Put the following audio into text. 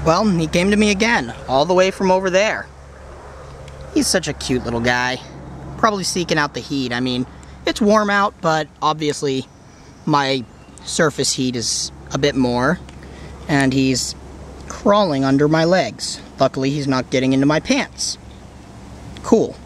Well, he came to me again, all the way from over there. He's such a cute little guy. Probably seeking out the heat. I mean, it's warm out, but obviously my surface heat is a bit more. And he's crawling under my legs. Luckily, he's not getting into my pants. Cool.